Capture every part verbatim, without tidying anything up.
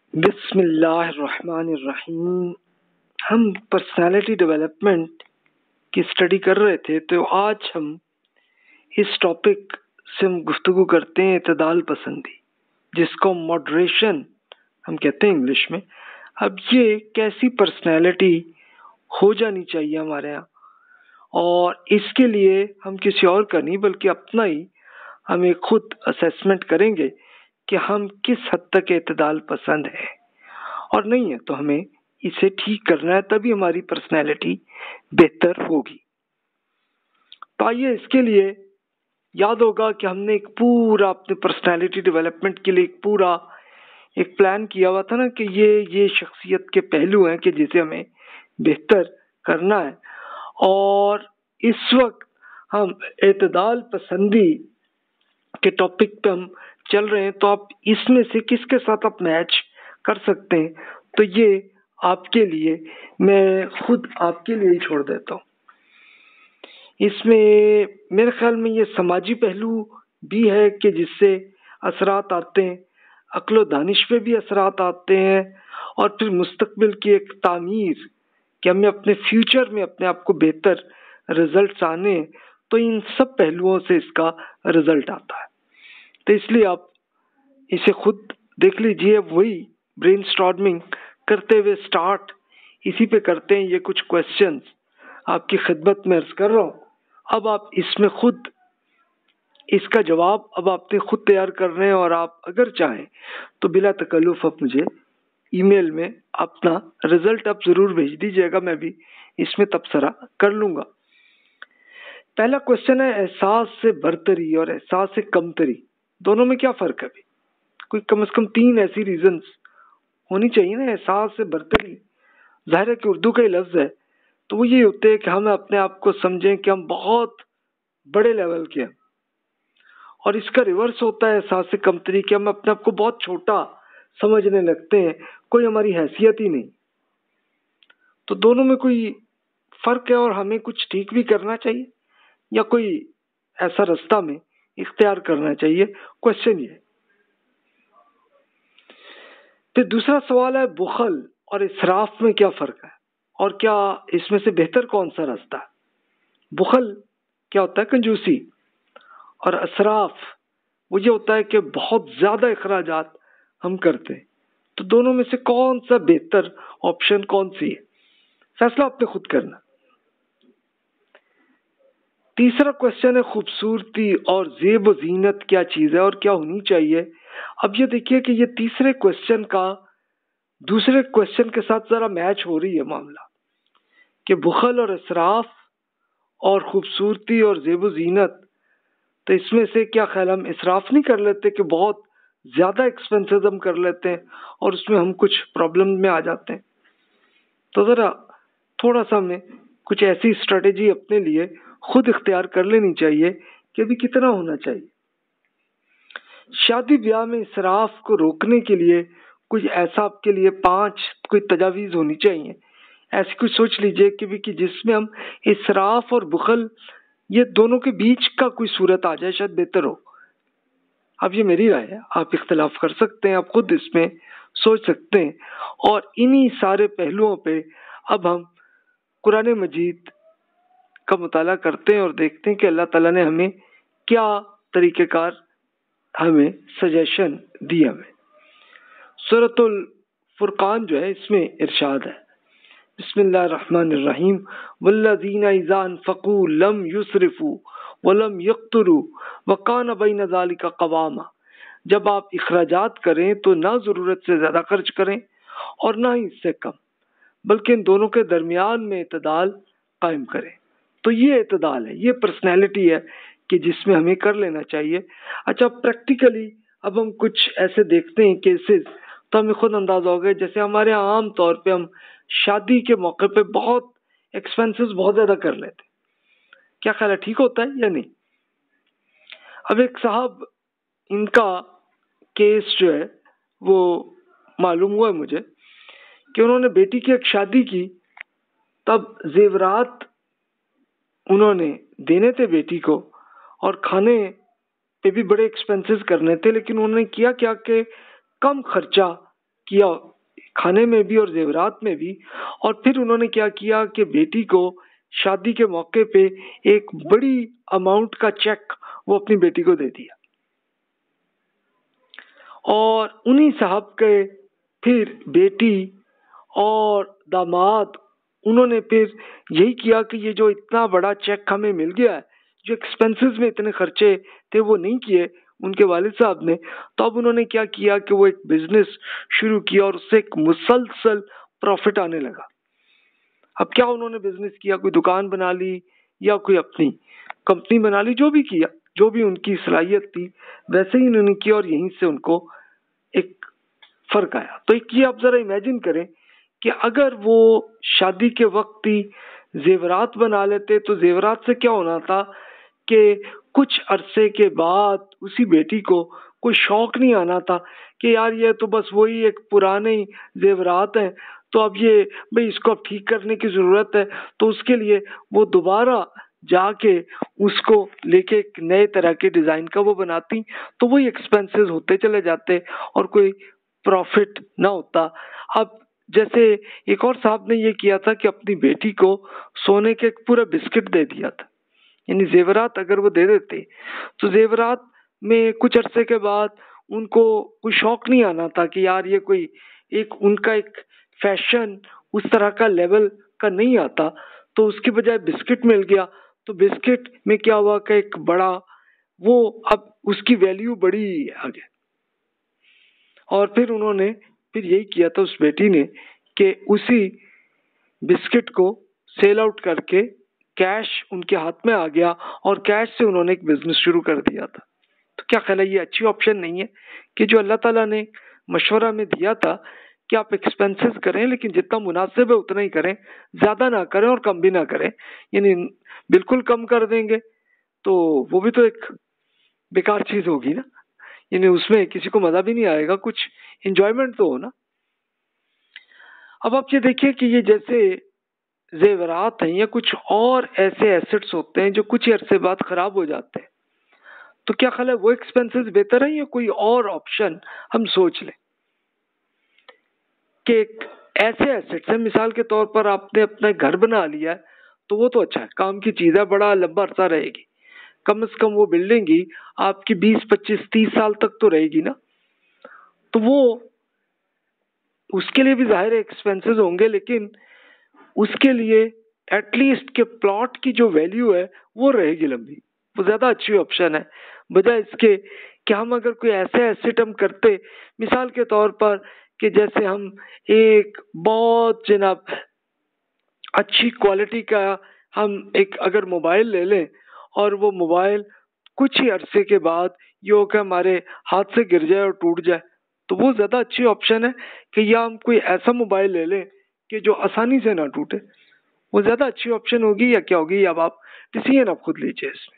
बिस्मिल्लाहिर्रहमानिर्रहीम। हम personality development की स्टडी कर रहे थे, तो आज हम इस टॉपिक से हम गुफ्तगू करते हैं इतदाल पसंदी, जिसको मॉडरेशन हम कहते हैं इंग्लिश में। अब ये कैसी पर्सनालिटी हो जानी चाहिए हमारे यहाँ, और इसके लिए हम किसी और का नहीं बल्कि अपना ही हमें खुद असेसमेंट करेंगे कि हम किस हद तक इतदाल पसंद है और नहीं है, तो हमें इसे ठीक करना है, तभी हमारी पर्सनैलिटी बेहतर होगी। तो आइए, इसके लिए याद होगा कि हमने एक पूरा अपने पर्सनैलिटी डेवलपमेंट के लिए एक पूरा एक प्लान किया हुआ था ना, कि ये ये शख्सियत के पहलू हैं कि जिसे हमें बेहतर करना है। और इस वक्त हम इतदाल पसंदी के टॉपिक पे हम चल रहे हैं, तो आप इसमें से किसके साथ आप मैच कर सकते हैं, तो ये आपके लिए, मैं खुद आपके लिए ही छोड़ देता हूँ। इसमें मेरे ख्याल में ये समाजी पहलू भी है कि जिससे असरात आते हैं, अक्ल दानिश पे भी असरात आते हैं, और फिर मुस्तकबिल की एक तामीर कि हमें अपने फ्यूचर में अपने आप को बेहतर रिजल्ट्स आने, तो इन सब पहलुओं से इसका रिजल्ट आता है। तो इसलिए आप इसे खुद देख लीजिए। वही ब्रेनस्टॉर्मिंग करते हुए स्टार्ट इसी पे करते हैं। ये कुछ क्वेश्चंस आपकी खिदमत में अर्ज कर रहा हूँ। अब आप इसमें खुद इसका जवाब अब आपने खुद तैयार करने हैं, और आप अगर चाहें तो बिला तकल्लुफ आप मुझे ईमेल में अपना रिजल्ट आप जरूर भेज दीजिएगा, मैं भी इसमें तबसरा कर लूंगा। पहला क्वेश्चन है, एहसास से बरतरी और एहसास से कमतरी दोनों में क्या फर्क है? कोई कम से कम तीन ऐसी रीजंस होनी चाहिए ना। एहसास से बरतरी, जाहिर है कि उर्दू का ही लफ्ज है, तो वो ये होते हैं कि हम अपने आप को समझें कि हम बहुत बड़े लेवल के हैं, और इसका रिवर्स होता है एहसास से कमतरी, कि हम अपने आप को बहुत छोटा समझने लगते हैं, कोई हमारी हैसियत ही नहीं। तो दोनों में कोई फर्क है, और हमें कुछ ठीक भी करना चाहिए या कोई ऐसा रास्ता में इख्तियार करना चाहिए, क्वेश्चन ये। फिर दूसरा सवाल है, बुखल और इसराफ में क्या फर्क है, और क्या इसमें से बेहतर कौन सा रास्ता है? बुखल क्या होता है? कंजूसी। और असराफ वो ये होता है कि बहुत ज्यादा इखराजात हम करते हैं। तो दोनों में से कौन सा बेहतर ऑप्शन कौन सी है, फैसला आपने खुद करना। तीसरा क्वेश्चन है, खूबसूरती और जेब जीनत क्या चीज है और क्या होनी चाहिए? अब ये देखिए कि ये तीसरे क्वेश्चन का दूसरे क्वेश्चन के साथ जरा मैच हो रही है मामला, कि बुखल और इसराफ और खूबसूरती और जेब जीनत, तो इसमें से क्या ख्याल हम इसराफ नहीं कर लेते कि बहुत ज्यादा एक्सपेंसेस हम कर लेते हैं और उसमें हम कुछ प्रॉब्लम में आ जाते हैं? तो जरा थोड़ा सा हमें कुछ ऐसी स्ट्रेटेजी अपने लिए खुद इख्तियार कर लेनी चाहिए कि अभी कितना होना चाहिए। शादी ब्याह में इसराफ को रोकने के लिए कुछ ऐसा आपके लिए पांच कोई तजावीज होनी चाहिए। ऐसी कुछ सोच लीजिए कि भी कि जिसमें हम इसराफ और बुखल ये दोनों के बीच का कोई सूरत आ जाए, शायद बेहतर हो। अब ये मेरी राय है, आप इख्तिलाफ कर सकते हैं, आप खुद इसमें सोच सकते हैं। और इन्हीं सारे पहलुओं पे अब हम कुरान मजीद का मुताला करते हैं और देखते हैं कि अल्लाह ताला ने हमें क्या तरीक़ेकार हमें सजेशन दी। हमें सूरतुल फुरकान जो है, इसमें इरशाद है, बिस्मिल्लाहिर्रहमानिर्रहीम, वल्लज़ीना इज़ा अनफ़क़ू लम युस्रिफ़ू वलम यक़्तुरू वकान बैन ज़ालिका क़वामा। जब आप इखराजात करें तो ना ज़रूरत से ज़्यादा खर्च करें और ना ही इससे कम, बल्कि इन दोनों के दरमियान में इतदाल कायम करें। तो ये इतदाल है, ये पर्सनैलिटी है कि जिसमें हमें कर लेना चाहिए। अच्छा, प्रैक्टिकली अब हम कुछ ऐसे देखते हैं केसेस, तो हमें खुद अंदाजा हो गया। जैसे हमारे यहाँ आम तौर पे हम शादी के मौके पे बहुत एक्सपेंसेस बहुत ज्यादा कर लेते, क्या ख्याल है, ठीक होता है या नहीं? अब एक साहब, इनका केस जो है वो मालूम हुआ है मुझे कि उन्होंने बेटी की एक शादी की, तब जेवरात उन्होंने देने थे बेटी को, और खाने पे भी बड़े एक्सपेंसेस करने थे, लेकिन उन्होंने किया क्या कि कम खर्चा किया, खाने में भी और जेवरात में भी। और फिर उन्होंने क्या किया कि बेटी को शादी के मौके पे एक बड़ी अमाउंट का चेक वो अपनी बेटी को दे दिया। और उन्हीं साहब के फिर बेटी और दामाद उन्होंने फिर यही किया कि ये जो इतना बड़ा चेक हमें मिल गया है, जो एक्सपेंसेस में इतने खर्चे थे वो नहीं किए उनके वालिद साहब ने, तो अब उन्होंने क्या किया कि वो एक बिजनेस शुरू किया और उससे एक मुसलसल प्रॉफिट आने लगा। अब क्या उन्होंने बिजनेस किया, कोई दुकान बना ली या कोई अपनी कंपनी बना ली, जो भी किया, जो भी उनकी सलाहियत थी वैसे ही उन्होंने किया और यहीं से उनको एक फर्क आया। तो एक ये आप जरा इमेजिन करें कि अगर वो शादी के वक्त ही जेवरात बना लेते तो जेवरात से क्या होना था कि कुछ अरसे के बाद उसी बेटी को कोई शौक नहीं आना था कि यार ये तो बस वही एक पुराने ही जेवरात हैं, तो अब ये भाई इसको अब ठीक करने की जरूरत है। तो उसके लिए वो दोबारा जाके उसको लेके एक नए तरह के डिजाइन का वो बनाती, तो वही एक्सपेंसेस होते चले जाते और कोई प्रॉफिट ना होता। अब जैसे एक और साहब ने ये किया था कि अपनी बेटी को सोने के एक पूरा बिस्किट दे दिया था, यानी जेवरात अगर वो दे देते तो जेवरात में कुछ अरसे के बाद उनको कोई शौक नहीं आना था कि यार ये कोई एक उनका एक फैशन उस तरह का लेवल का नहीं आता, तो उसके बजाय बिस्किट मिल गया। तो बिस्किट में क्या हुआ कि एक बड़ा वो अब उसकी वैल्यू बढ़ी आगे। और फिर उन्होंने फिर यही किया था उस बेटी ने कि उसी बिस्किट को सेल आउट करके कैश उनके हाथ में आ गया और कैश से उन्होंने एक बिजनेस शुरू कर दिया था। तो क्या ख्याल है, ये अच्छी ऑप्शन नहीं है कि जो अल्लाह ताला ने मशवरा में दिया था कि आप एक्सपेंसेस करें लेकिन जितना मुनासिब है उतना ही करें, ज्यादा ना करें और कम भी ना करें। यानी बिल्कुल कम कर देंगे तो वो भी तो एक बेकार चीज होगी ना, यानी उसमें किसी को मजा भी नहीं आएगा, कुछ एंजॉयमेंट तो हो ना। अब आप ये देखिए कि ये जैसे जेवरात हैं या कुछ और ऐसे एसेट्स होते हैं जो कुछ ही अरसे बाद खराब हो जाते हैं, तो क्या ख्याल है वो एक्सपेंसेस बेहतर है या कोई और ऑप्शन हम सोच लें कि ऐसे एसेट्स हैं, मिसाल के तौर पर आपने अपना घर बना लिया है तो वो तो अच्छा है, काम की चीज है, बड़ा लंबा अरसा रहेगी, कम से कम वो बिल्डिंग ही आपकी बीस पच्चीस तीस साल तक तो रहेगी ना। तो वो उसके लिए भी जाहिर एक्सपेंसेस होंगे, लेकिन उसके लिए एटलीस्ट के प्लॉट की जो वैल्यू है वो रहेगी लंबी, वो ज्यादा अच्छी ऑप्शन है बजाय इसके कि हम अगर कोई ऐसे एसेट हम करते, मिसाल के तौर पर कि जैसे हम एक बहुत जनाब अच्छी क्वालिटी का हम एक अगर मोबाइल ले लें और वो मोबाइल कुछ ही अरसे के बाद ये हो कि हमारे हाथ से गिर जाए और टूट जाए, तो वो ज्यादा अच्छी ऑप्शन है कि या हम कोई ऐसा मोबाइल ले लें कि जो आसानी से ना टूटे, वो ज्यादा अच्छी ऑप्शन होगी या क्या होगी, अब आप डिसीजन आप खुद लीजिए इसमें।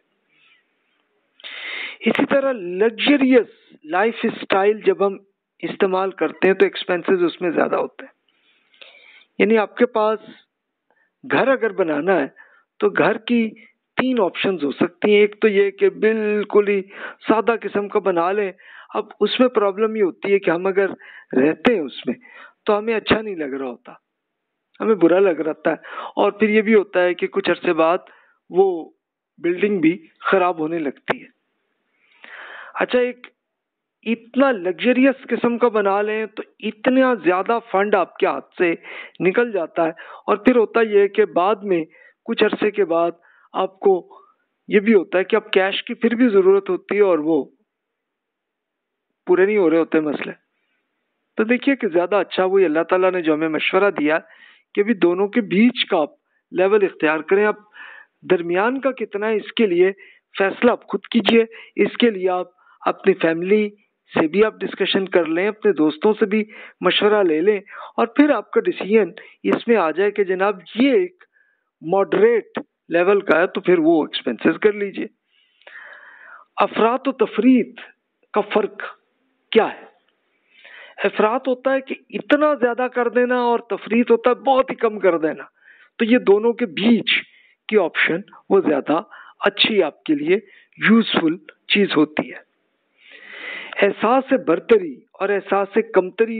इसी तरह लग्जरियस लाइफ स्टाइल जब हम इस्तेमाल करते हैं तो एक्सपेंसेस उसमें ज्यादा होते हैं। यानी आपके पास घर अगर बनाना है तो घर की तीन ऑप्शंस हो सकती हैं। एक तो ये कि बिल्कुल ही सादा किस्म का बना लें। अब उसमें प्रॉब्लम ये होती है कि हम अगर रहते हैं उसमें तो हमें अच्छा नहीं लग रहा होता, हमें बुरा लग रहता है, और फिर ये भी होता है कि कुछ अरसे बाद वो बिल्डिंग भी खराब होने लगती है। अच्छा, एक इतना लग्जरियस किस्म का बना लें तो इतना ज्यादा फंड आपके हाथ से निकल जाता है, और फिर होता यह है कि बाद में कुछ अरसे के बाद आपको ये भी होता है कि अब कैश की फिर भी जरूरत होती है और वो पूरे नहीं हो रहे होते मसले। तो देखिए कि ज्यादा अच्छा वही अल्लाह ताला ने जो हमें मशवरा दिया कि भी दोनों के बीच का आप लेवल इख्तियार करें। आप दरमियान का कितना है इसके लिए फैसला आप खुद कीजिए। इसके लिए आप अपनी फैमिली से भी आप डिस्कशन कर लें, अपने दोस्तों से भी मशवरा ले लें, और फिर आपका डिसीजन इसमें आ जाए कि जनाब ये एक मॉडरेट लेवल का है तो फिर वो एक्सपेंसेस कर लीजिए। अफरात और तफरीत का फर्क क्या है? अफरात होता है कि इतना ज्यादा कर देना और तफरीत होता है बहुत ही कम कर देना। तो ये दोनों के बीच की ऑप्शन वो ज्यादा अच्छी आपके लिए यूजफुल चीज होती है। एहसास बरतरी और एहसास कमतरी में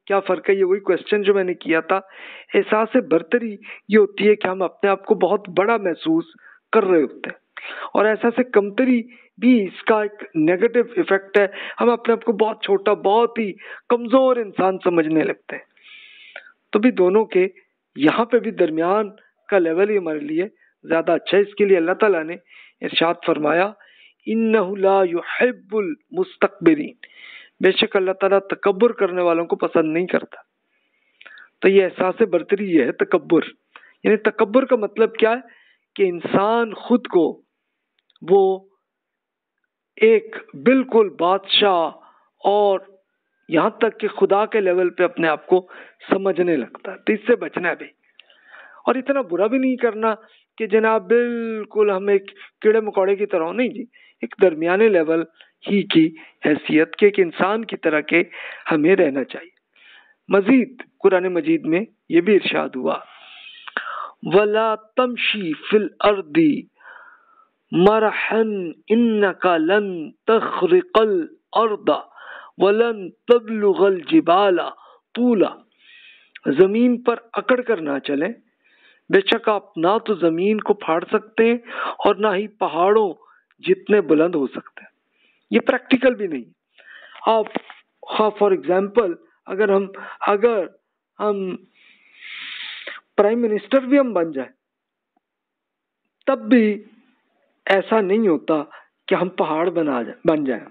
क्या फ़र्क है? ये वही क्वेश्चन जो मैंने किया था। एहसास बरतरी ये होती है कि हम अपने आप को बहुत बड़ा महसूस कर रहे होते हैं, और एहसास कमतरी भी इसका एक नेगेटिव इफेक्ट है। हम अपने आप को बहुत छोटा, बहुत ही कमज़ोर इंसान समझने लगते हैं। तो भी दोनों के यहाँ पे भी दरमियान का लेवल ही हमारे लिए ज़्यादा अच्छा है। इसके लिए अल्लाह ताला ने इरशाद फरमाया, इन्नहु ला युहिब्बुल मुस्तकबिरीन, बेशक अल्लाह ताला तकब्बुर करने वालों को पसंद नहीं करता। तो ये एहसास बरतरी ये है तकब्बुर। यानी तकब्बुर का मतलब क्या है कि इंसान खुद को वो एक बिल्कुल बादशाह और यहाँ तक कि खुदा के लेवल पे अपने आप को समझने लगता है। तो इससे बचना है भाई, और इतना बुरा भी नहीं करना कि जनाब बिल्कुल हम एक कीड़े मकोड़े की तरह हो, नहीं जी, एक दरमियाने लेवल ही की हैसियत के एक इंसान की तरह के हमें रहना चाहिए। मजीद कुरान मजीद में ये भी इरशाद हुआ, वला तमशी फिल अर्दी मरहन इन्नका लन तखरिकल अर्दा वलन तबलुगल जिबाला तूला, जमीन पर अकड़ कर ना चले, बेशक आप ना तो जमीन को फाड़ सकते हैं और ना ही पहाड़ों जितने बुलंद हो सकते हैं। ये प्रैक्टिकल भी नहीं। आप हाँ फॉर एग्जाम्पल अगर हम अगर हम प्राइम मिनिस्टर भी हम बन जाए, तब भी ऐसा नहीं होता कि हम पहाड़ बना जाए बन जाए,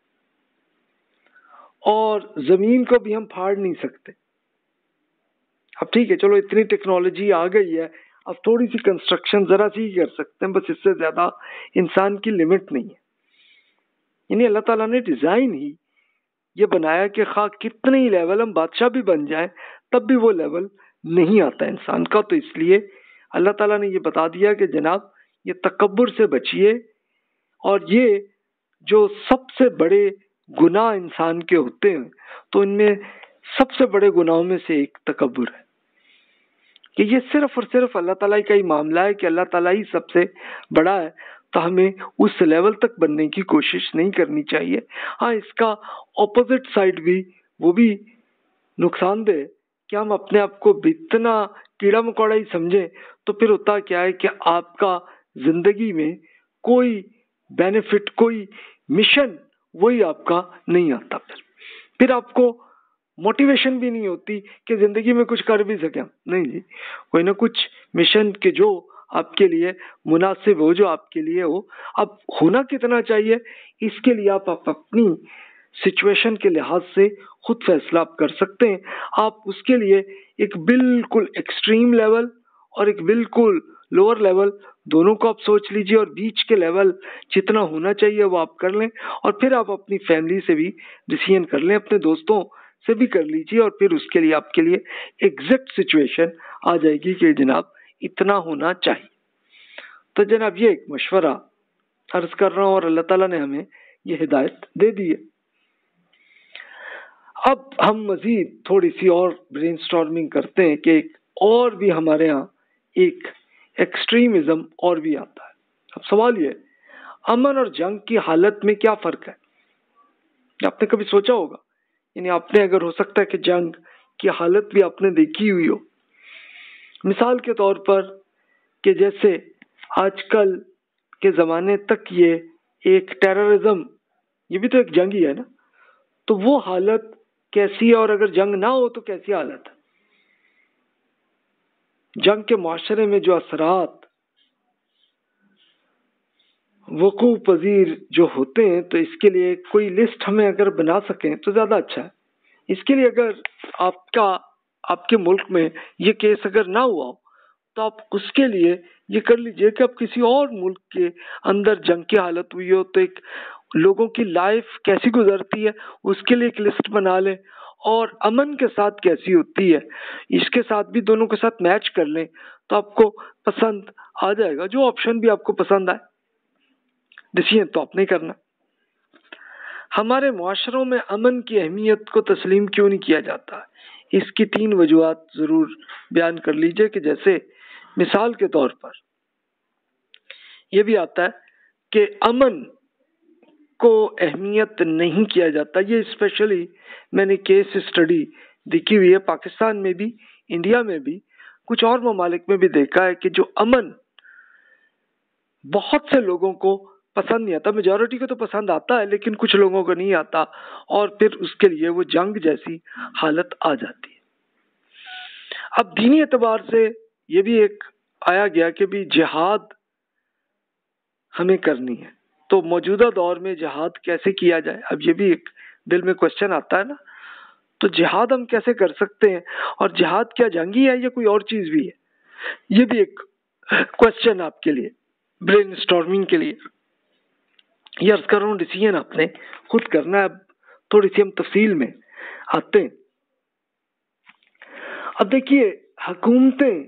और जमीन को भी हम फाड़ नहीं सकते। अब ठीक है, चलो इतनी टेक्नोलॉजी आ गई है, अब थोड़ी सी कंस्ट्रक्शन जरा सी ही कर सकते हैं, बस इससे ज्यादा इंसान की लिमिट नहीं है। यानी अल्लाह ताला ने डिजाइन ही ये बनाया कि खा कितने ही लेवल हम बादशाह भी बन जाए, तब भी वो लेवल नहीं आता इंसान का। तो इसलिए अल्लाह ताला ने ये बता दिया कि जनाब ये तकब्बुर से बचिए, और ये जो सबसे बड़े गुनाह इंसान के होते हैं, तो इनमें सबसे बड़े गुनाहों में से एक तकब्बुर है कि ये सिर्फ और सिर्फ अल्लाह ताला का ही मामला है कि अल्लाह ताला ही सबसे बड़ा है। तो हमें उस लेवल तक बनने की कोशिश नहीं करनी चाहिए। हाँ, इसका ऑपोजिट साइड भी वो भी नुकसानदेह कि हम अपने आप को इतना कीड़ा मकोड़ा ही समझें, तो फिर होता क्या है कि आपका जिंदगी में कोई बेनिफिट, कोई मिशन वही आपका नहीं आता। फिर फिर आपको मोटिवेशन भी नहीं होती कि जिंदगी में कुछ कर भी सके। नहीं जी, कोई ना कुछ मिशन के जो आपके लिए मुनासिब हो, जो आपके लिए हो। अब होना कितना चाहिए इसके लिए आप, आप अपनी सिचुएशन के लिहाज से खुद फैसला आप कर सकते हैं। आप उसके लिए एक बिल्कुल एक्सट्रीम लेवल और एक बिल्कुल लोअर लेवल दोनों को आप सोच लीजिए, और बीच के लेवल जितना होना चाहिए वो आप कर लें, और फिर आप अपनी फैमिली से भी डिसीजन कर लें, अपने दोस्तों से भी कर लीजिए, और फिर उसके लिए आपके लिए एग्जैक्ट सिचुएशन आ जाएगी कि जनाब इतना होना चाहिए। तो जनाब ये एक मशवरा अर्ज कर रहा हूँ, और अल्लाह ताला ने हमें ये हिदायत दे दी है। अब हम मजीद थोड़ी सी और ब्रेनस्टॉर्मिंग करते हैं कि एक और भी हमारे यहाँ एक एक्सट्रीमिज्म और भी आता है। अब सवाल ये, अमन और जंग की हालत में क्या फर्क है? आपने कभी सोचा होगा? यानी आपने, अगर हो सकता है कि जंग की हालत भी आपने देखी हुई हो। मिसाल के तौर पर कि जैसे आजकल के ज़माने तक ये एक टेररिज्म, ये भी तो एक जंग ही है ना, तो वो हालत कैसी है, और अगर जंग ना हो तो कैसी हालत है? जंग के माशरे में जो असरात वकू पजीर जो होते हैं, तो इसके लिए कोई लिस्ट हमें अगर बना सकें तो ज़्यादा अच्छा है। इसके लिए अगर आपका आपके मुल्क में ये केस अगर ना हुआ हो, तो आप उसके लिए ये कर लीजिए कि आप किसी और मुल्क के अंदर जंग की हालत हुई हो, तो एक लोगों की लाइफ कैसी गुजरती है उसके लिए एक लिस्ट बना लें, और अमन के साथ कैसी होती है इसके साथ भी दोनों के साथ मैच कर लें, तो आपको पसंद आ जाएगा। जो ऑप्शन भी आपको पसंद आए, डिसीजन तो आपने करना। हमारे मुआशरों में अमन की अहमियत को तस्लीम क्यों नहीं किया जाता? इसकी तीन वजूहात जरूर बयान कर लीजिए कि जैसे मिसाल के तौर पर यह भी आता है कि अमन को अहमियत नहीं किया जाता। ये स्पेशली मैंने केस स्टडी दिखी हुई है, पाकिस्तान में भी, इंडिया में भी, कुछ और ममालिक में भी देखा है कि जो अमन बहुत से लोगों को पसंद नहीं आता, मेजॉरिटी को तो पसंद आता है लेकिन कुछ लोगों को नहीं आता, और फिर उसके लिए वो जंग जैसी हालत आ जाती है। अब दीनी एतबार से ये भी एक आया गया कि भी जिहाद हमें करनी है, तो मौजूदा दौर में जिहाद कैसे किया जाए, अब ये भी एक दिल में क्वेश्चन आता है ना। तो जिहाद हम कैसे कर सकते हैं, और जिहाद क्या जंगी है या कोई और चीज भी है, ये भी एक क्वेश्चन आपके लिए, ब्रेन स्टॉर्मिंग के लिए। ये अर्ज कर रहा हूँ, डिसीजन आपने खुद करना है। अब थोड़ी सी हम तफसील में आते हैं। अब देखिए, हुकूमतें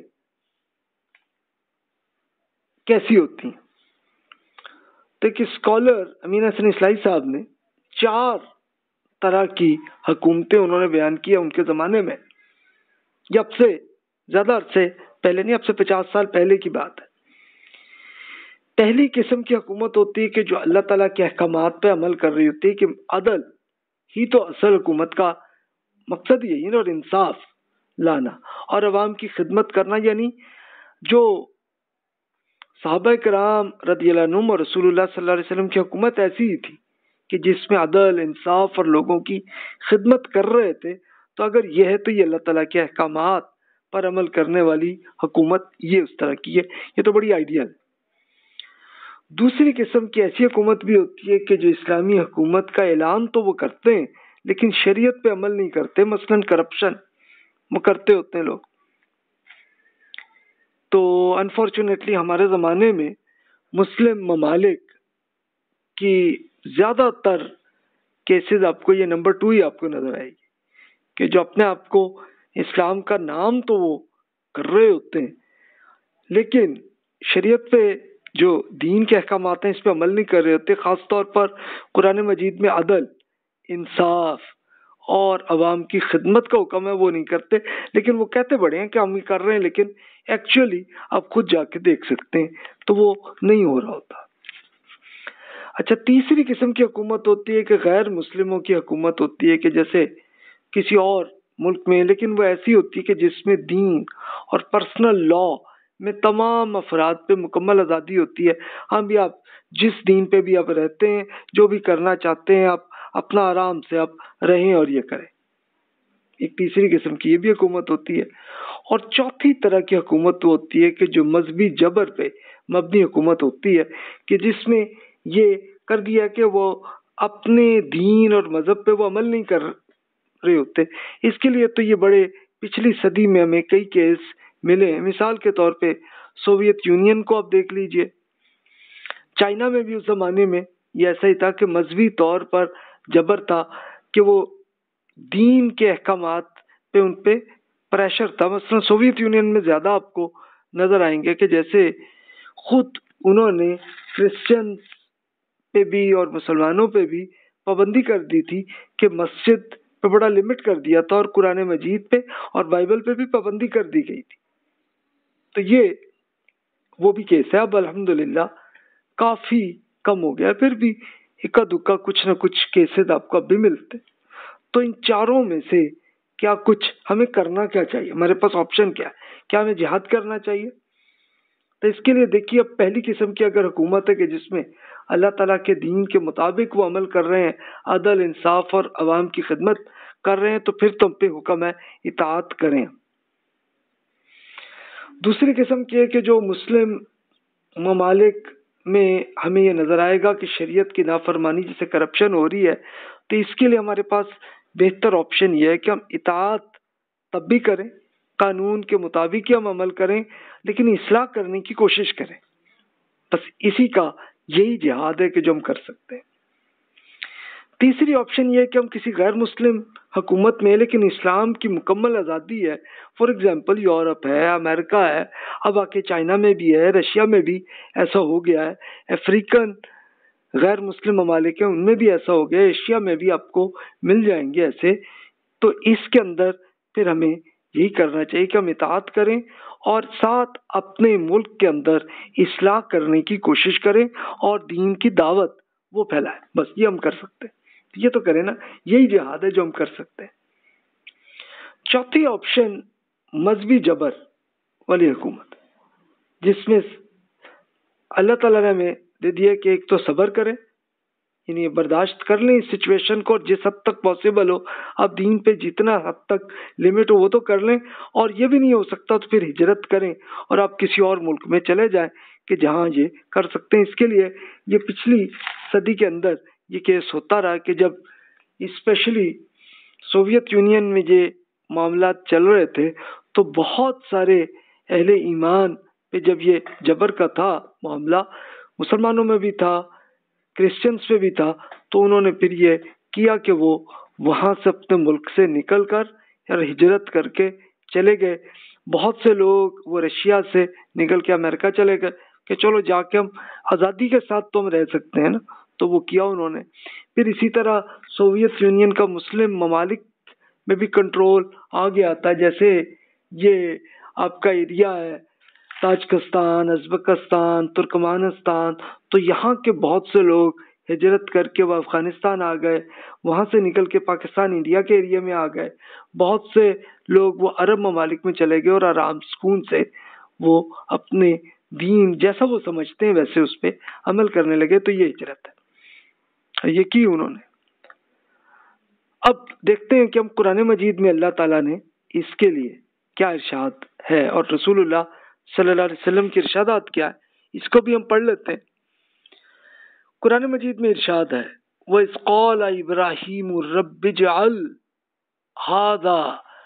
कैसी होती हैं। तो एक स्कॉलर अमीन हसन इस्लाही साहब ने चार तरह की हुकूमतें उन्होंने बयान किया उनके ज़माने में। ये अब से ज़्यादा अरसे पहले नहीं, अब से पचास साल पहले की बात है। पहली किस्म की हुकूमत होती है कि जो अल्लाह ताला के अहकामात पे अमल कर रही होती है, कि अदल ही तो असल हुकूमत का मकसद यही है, और इंसाफ लाना और अवाम की खिदमत करना। यानी जो सहाबा कराम रदियल्लाहु अन्हुम और रसूलुल्लाह सल्लल्लाहु अलैहि वसल्लम की हुकूमत ऐसी ही थी कि जिसमें अदल, इंसाफ और लोगों की खिदमत कर रहे थे। तो अगर यह है तो ये अल्लाह ताला के अहकामात पर अमल करने वाली हुकूमत ये उस तरह की है। ये तो बड़ी आइडियल है। दूसरी किस्म की ऐसी हुकूमत भी होती है कि जो इस्लामी हुकूमत का ऐलान तो वो करते हैं लेकिन शरीयत पे अमल नहीं करते, मसलन करप्शन वो करते होते हैं लोग। तो अनफॉर्चुनेटली हमारे ज़माने में मुस्लिम ममालिक की ज़्यादातर केसेस आपको ये नंबर टू ही आपको नजर आएगी, कि जो अपने आप को इस्लाम का नाम तो वो कर रहे होते हैं लेकिन शरीयत पे जो दीन के अहकामात हैं इस पे अमल नहीं कर रहे होते। ख़ास तौर पर कुरान मजीद में अदल, इंसाफ और अवाम की खिदमत का हुक्म है वो नहीं करते, लेकिन वो कहते बड़े हैं कि हम ये कर रहे हैं, लेकिन एक्चुअली आप खुद जाके देख सकते हैं तो वो नहीं हो रहा होता। अच्छा, तीसरी किस्म की हुकूमत होती है कि गैर मुस्लिमों की हुकूमत होती है, कि जैसे किसी और मुल्क में, लेकिन वो ऐसी होती है कि जिसमें दीन और पर्सनल लॉ में तमाम अफराद पे मुकम्मल आज़ादी होती है। हाँ भी, आप जिस दीन पे भी आप रहते हैं, जो भी करना चाहते हैं, आप अपना आराम से आप रहें और ये करें। एक तीसरी किस्म की ये भी हुकूमत होती है। और चौथी तरह की हुकूमत होती है कि जो मजहबी जबर पे मबनी हुकूमत होती है, कि जिसमें ये कर दिया कि वो अपने दीन और मजहब पे वो अमल नहीं कर रहे होते। इसके लिए तो ये बड़े पिछली सदी में हमें कई केस मिले हैं। मिसाल के तौर पे सोवियत यूनियन को आप देख लीजिए, चाइना में भी उस जमाने में ये ऐसा ही था कि मजहबी तौर पर जबर था, कि वो दीन के अहकामात पे उन पे प्रेशर था। मसलन सोवियत यूनियन में ज़्यादा आपको नज़र आएंगे कि जैसे खुद उन्होंने क्रिश्चियन पे भी और मुसलमानों पे भी पाबंदी कर दी थी, कि मस्जिद पे बड़ा लिमिट कर दिया था, और कुरान मजीद पे और बाइबल पे भी पाबंदी कर दी गई थी। तो ये वो भी केस है। अब अल्हम्दुलिल्लाह काफ़ी कम हो गया, फिर भी इक्का दुक्का कुछ ना कुछ केसेस आपको अब भी मिलते। तो इन चारों में से क्या कुछ हमें करना क्या चाहिए, हमारे पास ऑप्शन क्या है? क्या हमें जिहाद करना चाहिए? तो इसके लिए देखिए, अब पहली किस्म की अगर हुकूमत है कि जिसमें अल्लाह ताला के दीन के मुताबिक वो अमल कर रहे हैं, अदल, इंसाफ और अवाम की खिदमत कर रहे हैं, तो फिर तुम पे हुक्म है इताअत करें। दूसरी किस्म की है कि जो मुस्लिम ममालिक में हमें ये नज़र आएगा कि शरीयत की नाफरमानी जैसे करप्शन हो रही है, तो इसके लिए हमारे पास बेहतर ऑप्शन ये है कि हम इताअत तब भी करें, कानून के मुताबिक ही हम अमल करें, लेकिन इस्लाह करने की कोशिश करें। बस इसी का यही जिहाद है कि जो हम कर सकते हैं। तीसरी ऑप्शन ये है कि हम किसी गैर मुस्लिम हुकूमत में, लेकिन इस्लाम की मुकम्मल आज़ादी है, फॉर एग्जांपल यूरोप है, अमेरिका है, अब आके चाइना में भी है, रशिया में भी ऐसा हो गया है, अफ्रीकन गैर मुस्लिम ममालिक हैं उनमें भी ऐसा हो गया, एशिया में भी आपको मिल जाएंगे ऐसे। तो इसके अंदर फिर हमें यही करना चाहिए कि हम इताअत करें और साथ अपने मुल्क के अंदर इस्लाह करने की कोशिश करें और दीन की दावत वो फैलाएं। बस ये हम कर सकते हैं। ये तो करें ना, यही जिहाद है जो हम कर सकते हैं। चौथी ऑप्शन मजहबी जबर वाली हुकूमत, जिसमें अल्लाह ताला ने हमें दे दिया कि एक तो सब्र करें, यानी बर्दाश्त कर लें इस सिचुएशन को, और जिस हद तक पॉसिबल हो आप दीन पे जितना हद तक लिमिट हो वो तो कर लें, और ये भी नहीं हो सकता तो फिर हिजरत करें और आप किसी और मुल्क में चले जाएं कि जहां ये कर सकते हैं। इसके लिए ये पिछली सदी के अंदर ये केस होता रहा कि जब स्पेशली सोवियत यूनियन में ये मामला चल रहे थे तो बहुत सारे अहले ईमान पे जब ये जबर का था मामला, मुसलमानों में भी था, क्रिश्चियंस पे भी था, तो उन्होंने फिर ये किया कि वो वहाँ से अपने मुल्क से निकल कर या हिजरत करके चले गए। बहुत से लोग वो रशिया से निकल के अमेरिका चले गए कि चलो जाके हम आज़ादी के साथ तो हम रह सकते हैं ना, तो वो किया उन्होंने। फिर इसी तरह सोवियत यूनियन का मुस्लिम ममालिक में भी कंट्रोल आ गया था, जैसे ये आपका एरिया है ताजिकिस्तान, उज़्बेकिस्तान, तुर्कमानिस्तान, तो यहाँ के बहुत से लोग हिजरत करके वो अफ़गानिस्तान आ गए, वहाँ से निकल के पाकिस्तान इंडिया के एरिया में आ गए। बहुत से लोग वो अरब ममालिक में चले गए और आराम सुकून से वो अपने दीन जैसा वो समझते हैं वैसे उस पर अमल करने लगे। तो ये हिजरत है, ये की उन्होंने। अब देखते हैं कि हम कुरान मजीद में अल्लाह ताला ने इसके लिए क्या इरशाद है और रसूलुल्लाह सल्लल्लाहु अलैहि वसल्लम के इरशादात क्या है, इसको भी हम पढ़ लेते हैं। कुरान मजीद में इरशाद है, व इज़ क़ाल इब्राहीम रब्बिजअल हाज़ा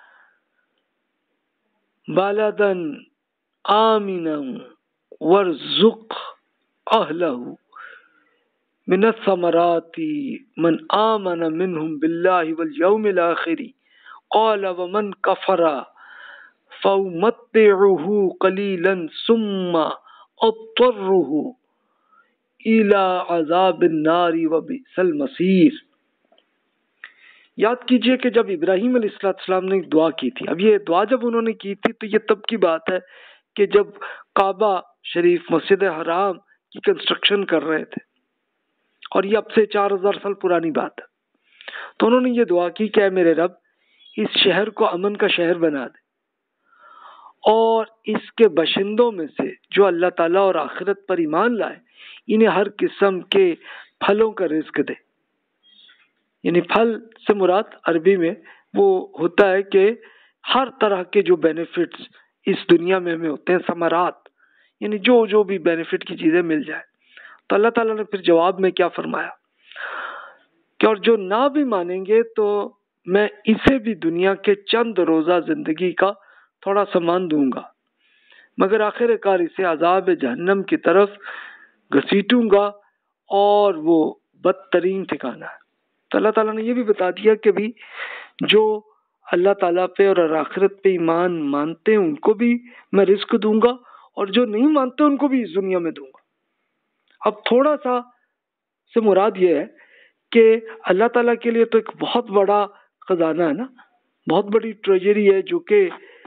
बलदन आमिनन वर्ज़ुक़ अहलहु मिनस समराती मन आमन मिनहुम बिल्लाहि वल यौमिल आखिर क़ाल व मन कफ़रा फ़उमत्तिउहु क़लीलन सुम्मा अत्तरुहु इला अज़ाबिन नारी व बिसल मसीर। याद कीजिए कि जब इब्राहीम अलैहिस्सलाम ने दुआ की थी, अब ये दुआ जब उन्होंने की थी तो ये तब की बात है कि जब काबा शरीफ मस्जिद हराम की कंस्ट्रक्शन कर रहे थे, और ये अब से चार हजार साल पुरानी बात है। तो उन्होंने ये दुआ की, क्या मेरे रब इस शहर को अमन का शहर बना दे और इसके बशिंदों में से जो अल्लाह ताला और आखिरत पर ईमान लाए इन्हें हर किस्म के फलों का रिज्क दे। यानी फल से मुराद अरबी में वो होता है कि हर तरह के जो बेनिफिट्स इस दुनिया में हमें होते हैं, समरात, यानी जो जो भी बेनिफिट की चीजें मिल जाए। तो अल्लाह ताला ने फिर जवाब में क्या फरमाया कि और जो ना भी मानेंगे तो मैं इसे भी दुनिया के चंद रोजा जिंदगी का थोड़ा सामान दूंगा, मगर आखिरकार इसे अजाब जहन्नम की तरफ घसीटूंगा और वो बदतरीन ठिकाना है। तो अल्लाह ताला ने ये भी बता दिया कि भी जो अल्लाह ताला पे और आखिरत पे ईमान मानते हैं उनको भी मैं रिस्क दूंगा और जो नहीं मानते उनको भी इस दुनिया में दूंगा। अब थोड़ा सा से मुराद ये है कि अल्लाह ताला के लिए तो एक बहुत बड़ा खजाना है ना, बहुत बड़ी ट्रेजरी है, जो कि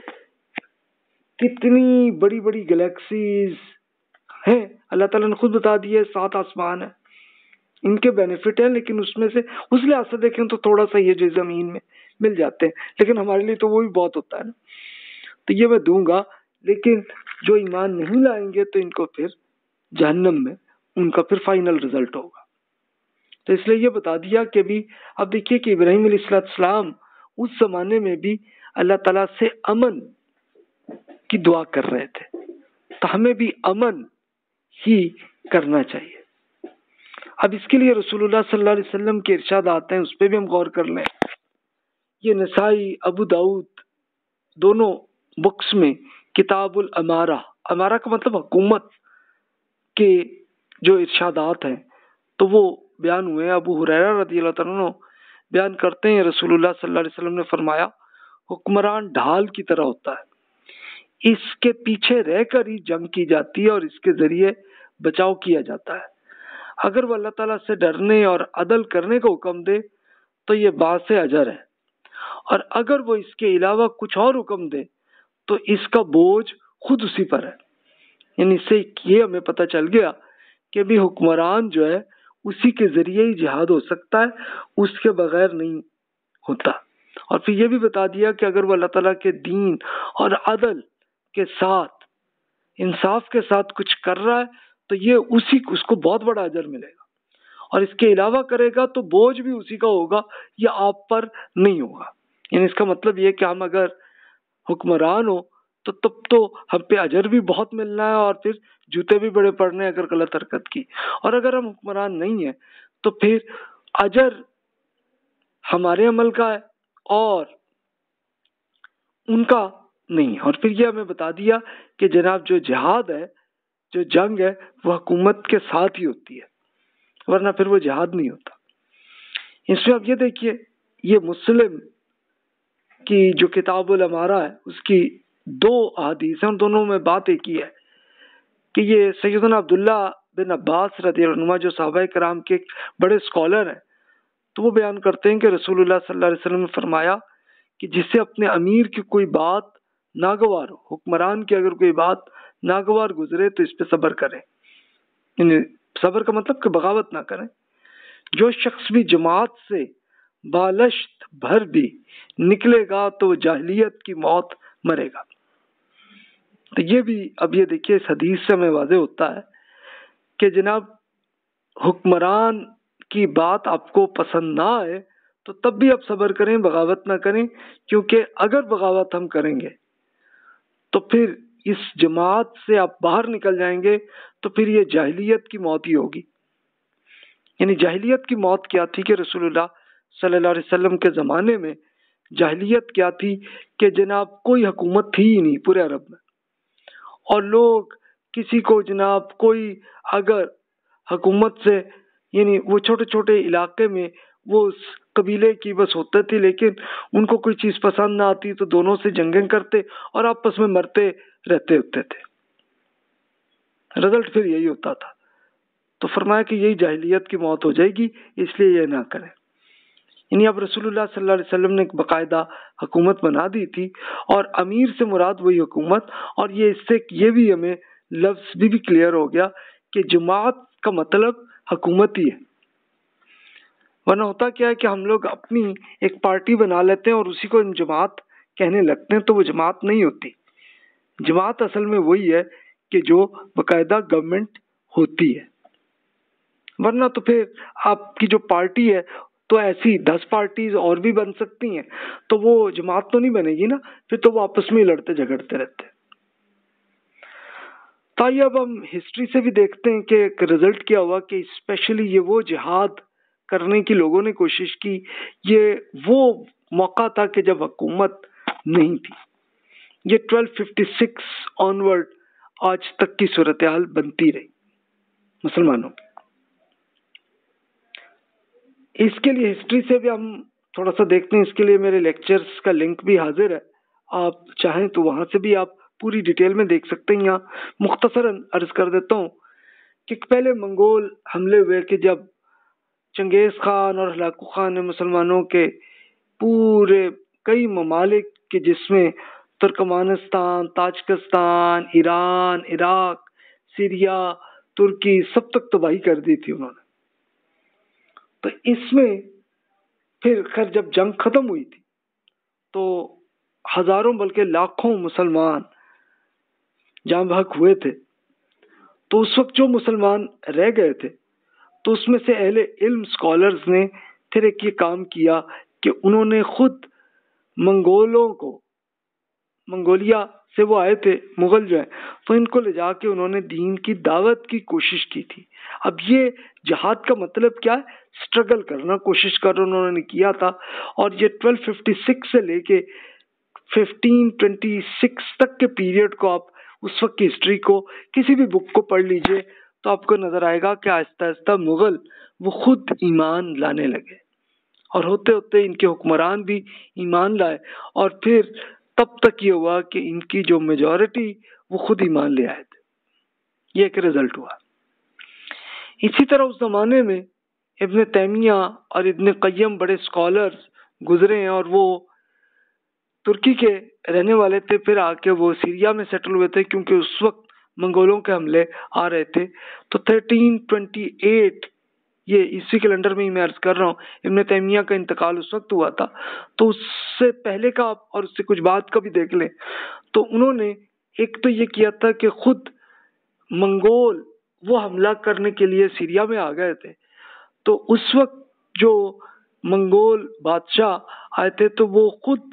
कितनी बड़ी बड़ी गैलेक्सीज हैं। अल्लाह ताला ने खुद बता दिया, सात आसमान है, इनके बेनिफिट है, लेकिन उसमें से उस लिहाज से देखें तो थोड़ा सा ये जो जमीन में मिल जाते हैं, लेकिन हमारे लिए तो वो भी बहुत होता है ना। तो ये मैं दूंगा, लेकिन जो ईमान नहीं लाएंगे तो इनको फिर जहन्नम में उनका फिर फाइनल रिजल्ट होगा। तो इसलिए ये बता दिया कि भी अब देखिए कि इब्राहीम अलैहिस्सलाम उस जमाने में भी अल्लाह ताला से अमन की दुआ कर रहे थे, तो हमें भी अमन ही करना चाहिए। अब इसके लिए रसूलुल्लाह सल्लल्लाहु अलैहि वसल्लम के इरशाद आते हैं, उस पर भी हम गौर कर लें। ये नसाई, अबू दाऊद दोनों बुक्स में किताबुल अमारा, अमारा का मतलब हुकूमत के जो इरशादात हैं तो वो बयान हुए। अबू हुरैरा रज़ियल्लाहु अन्हु बयान करते हैं, रसूलुल्लाह सल्लल्लाहु अलैहि वसल्लम ने फरमाया, हुक्मरान ढाल की तरह होता है, इसके पीछे रहकर ही जंग की जाती है और इसके जरिए बचाव किया जाता है। अगर वो अल्लाह ताला से डरने और अदल करने का हुक्म दे तो ये बासे अजर है, और अगर वो इसके अलावा कुछ और हुक्म दे तो इसका बोझ खुद उसी पर है। यानी इससे ये हमें पता चल गया कि भी हुक्मरान जो है उसी के जरिए ही जिहाद हो सकता है, उसके बगैर नहीं होता। और फिर ये भी बता दिया कि अगर वो अल्लाह ताला के दीन और अदल के साथ, इंसाफ के साथ कुछ कर रहा है तो ये उसी उसको बहुत बड़ा अजर मिलेगा, और इसके अलावा करेगा तो बोझ भी उसी का होगा, ये आप पर नहीं होगा। यानी इसका मतलब ये कि हम अगर हुक्मरान हो तो तब तो हम पे अजर भी बहुत मिलना है और फिर जूते भी बड़े पड़ने हैं अगर गलत हरकत की, और अगर हम हुक्मरान नहीं है तो फिर अजर हमारे अमल का है और उनका नहीं। और फिर ये हमें बता दिया कि जनाब जो जिहाद है, जो जंग है, वो हुकूमत के साथ ही होती है, वरना फिर वो जिहाद नहीं होता। इसमें अब ये देखिए, ये मुस्लिम की जो किताबुल अमारा है उसकी दो हदीस हैं, दोनों में बात एक ही है कि ये सैयदना अब्दुल्ला बिन अब्बास रज़ियल्लाहु अन्हुमा जो सहाबा कराम के बड़े स्कॉलर हैं, तो वो बयान करते हैं कि रसूलुल्लाह सल्लल्लाहु अलैहि वसल्लम ने फरमाया कि जिससे अपने अमीर की कोई बात नागवार हो, हुक्मरान की अगर कोई बात नागवार गुजरे तो इस पे सब्र करें। यानी सब्र का मतलब कि बगावत ना करें। जो शख्स भी जमात से बालश्त भर भी निकलेगा तो जाहिलियत की मौत मरेगा। तो ये भी अब ये देखिए, इस हदीस से हमें वाज़ेह होता है कि जनाब हुक्मरान की बात आपको पसंद ना आए तो तब भी आप सब्र करें, बगावत ना करें, क्योंकि अगर बगावत हम करेंगे तो फिर इस जमात से आप बाहर निकल जाएंगे तो फिर ये जाहिलियत की मौत ही होगी। यानी जाहिलियत की मौत क्या थी कि रसूलुल्लाह सल्लल्लाहु अलैहि वसल्लम के ज़माने में जाहिलियत क्या थी कि जनाब कोई हुकूमत थी ही नहीं पूरे अरब में, और लोग किसी को जनाब कोई अगर हुकूमत से, यानी वो छोटे छोटे इलाके में वो उस कबीले की बस होते थे, लेकिन उनको कोई चीज़ पसंद ना आती तो दोनों से जंगें करते और आपस में मरते रहते होते थे। रिजल्ट फिर यही होता था। तो फरमाया कि यही जाहिलियत की मौत हो जाएगी, इसलिए ये ना करें। यानी अब रसूलुल्लाह सल्लल्लाहु अलैहि वसल्लम ने एक बाकायदा हुकूमत बना दी थी, और अमीर से मुराद वही हुकूमत। और ये इससे ये भी हमें लफ्ज़ भी, भी क्लियर हो गया कि जमात का मतलब हुकूमत ही है। वरना होता क्या है कि हम लोग अपनी एक पार्टी बना लेते हैं और उसी को जमात कहने लगते हैं, तो वो जमात नहीं होती। जमात असल में वही है कि जो बाकायदा गवर्नमेंट होती है। वरना तो फिर आपकी जो पार्टी है तो ऐसी दस पार्टीज और भी बन सकती हैं, तो वो जमात तो नहीं बनेगी ना, फिर तो वो आपस में लड़ते झगड़ते रहते हैं। तो ये अब हम हिस्ट्री से भी देखते हैं कि एक रिजल्ट क्या हुआ कि स्पेशली ये वो जिहाद करने की लोगों ने कोशिश की, ये वो मौका था कि जब हुकूमत नहीं थी। ये ट्वेल्व फिफ्टी सिक्स ऑनवर्ड आज तक की सूरत हाल बनती रही मुसलमानों की। इसके लिए हिस्ट्री से भी हम थोड़ा सा देखते हैं। इसके लिए मेरे लेक्चर्स का लिंक भी हाजिर है, आप चाहें तो वहां से भी आप पूरी डिटेल में देख सकते हैं। यहाँ मुख्तसरन अर्ज कर देता हूँ कि पहले मंगोल हमले हुए कि जब चंगेज खान और हलाकू खान ने मुसलमानों के पूरे कई ममालिक के, जिसमें Turkmenistan, Tajikistan, Iran, Iraq, Syria, तुर्की, सब तक तबाही कर दी थी उन्होंने। तो इसमें फिर खैर जब जंग खत्म हुई थी तो हजारों बल्कि लाखों मुसलमान जान बहक हुए थे। तो उस वक्त जो मुसलमान रह गए थे तो उसमें से अहले इल्म स्कॉलर्स ने फिर एक ये काम किया कि उन्होंने खुद मंगोलों को, मंगोलिया से वो आए थे मुगल जो है, तो इनको ले जाके उन्होंने दीन की दावत की कोशिश की थी। अब ये जिहाद का मतलब क्या है? स्ट्रगल करना, कोशिश कर उन्होंने किया था। और ये ट्वेल्व फिफ्टी सिक्स से लेके फिफ्टीन ट्वेंटी सिक्स तक के पीरियड को आप उस वक्त की हिस्ट्री को किसी भी बुक को पढ़ लीजिए तो आपको नजर आएगा कि आहिस्ता आहिस्ता मुगल वो खुद ईमान लाने लगे, और होते होते इनके हुक्मरान भी ईमान लाए, और फिर तब तक ये हुआ कि इनकी जो मेजॉरिटी वो खुद ईमान ले आए थे। ये एक रिजल्ट हुआ। इसी तरह उस जमाने में इब्न तैमिया और इब्न क़य्यम बड़े स्कॉलर्स गुजरे हैं, और वो तुर्की के रहने वाले थे। फिर आके वो सीरिया में सेटल हुए थे क्योंकि उस वक्त मंगोलों के हमले आ रहे थे। तो थर्टीन ट्वेंटी एट ये ईस्वी कैलेंडर में ही मैं अर्ज कर रहा हूँ, इब्न तैमिया का इंतकाल उस वक्त हुआ था, तो उससे पहले का और उससे कुछ बाद का भी देख लें तो उन्होंने एक तो ये किया था कि खुद मंगोल वो हमला करने के लिए सीरिया में आ गए थे। तो उस वक्त जो मंगोल बादशाह आए थे तो वो खुद